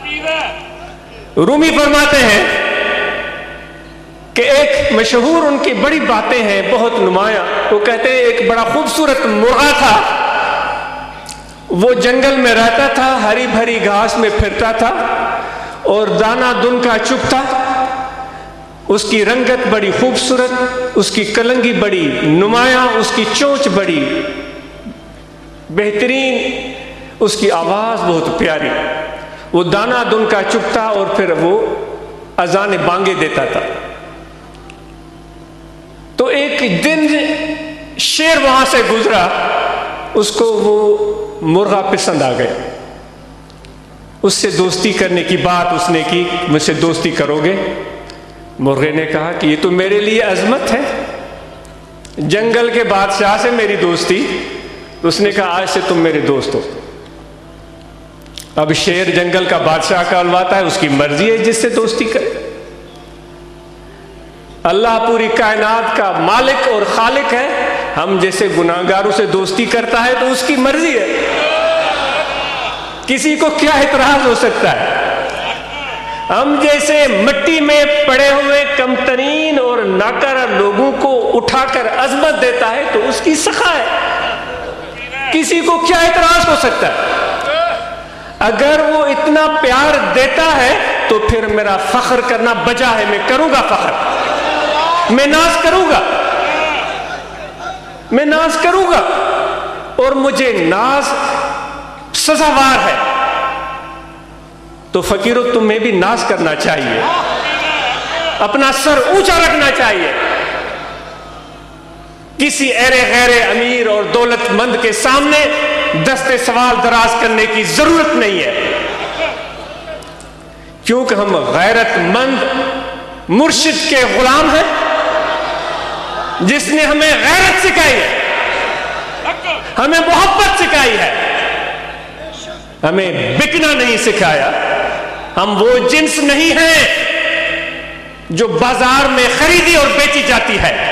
رومی فرماتے ہیں کہ ایک مشہور ان کی بڑی باتیں ہیں بہت نمایاں. وہ کہتے ہیں ایک بڑا خوبصورت مرغا تھا، وہ جنگل میں رہتا تھا، ہری بھری گھاس میں پھرتا تھا اور دانہ دن کا چگتا. اس کی رنگت بڑی خوبصورت، اس کی کلنگی بڑی نمایاں، اس کی چونچ بڑی بہترین، اس کی آواز بہت پیاری. وہ دانہ دن کا چگتا اور پھر وہ اذان بانگے دیتا تھا. تو ایک دن شیر وہاں سے گزرا، اس کو وہ مرغا پسند آ گیا. اس سے دوستی کرنے کی بات اس نے کی، مجھ سے دوستی کرو گے؟ مرغے نے کہا کہ یہ تو میرے لیے عظمت ہے، جنگل کے بادشاہ سے میری دوستی. اس نے کہا آج سے تم میرے دوست ہو. اب شیر جنگل کا بادشاہ کہلواتا ہے، اس کی مرضی ہے جس سے دوستی کرے. اللہ پوری کائنات کا مالک اور خالق ہے، ہم جیسے گناہگاروں سے دوستی کرتا ہے تو اس کی مرضی ہے، کسی کو کیا اعتراض ہو سکتا ہے؟ ہم جیسے مٹی میں پڑے ہوئے کم ترین اور ناکارہ لوگوں کو اٹھا کر عظمت دیتا ہے تو اس کی سخا ہے، کسی کو کیا اعتراض ہو سکتا ہے؟ اگر وہ اتنا پیار دیتا ہے تو پھر میرا فخر کرنا بجا ہے. میں کروں گا فخر، میں ناز کروں گا، میں ناز کروں گا، اور مجھے ناز سزاوار ہے. تو فقیروں تمہیں بھی ناز کرنا چاہیے، اپنا سر اونچا رکھنا چاہیے. کسی ایرے غیر امیر اور دولت مند کے سامنے دستے سوال دراز کرنے کی ضرورت نہیں ہے، کیونکہ ہم غیرت مند مرشد کے غلام ہیں جس نے ہمیں غیرت سکھائی ہے، ہمیں محبت سکھائی ہے، ہمیں بکنا نہیں سکھایا. ہم وہ جنس نہیں ہیں جو بازار میں خریدی اور بیچی جاتی ہے.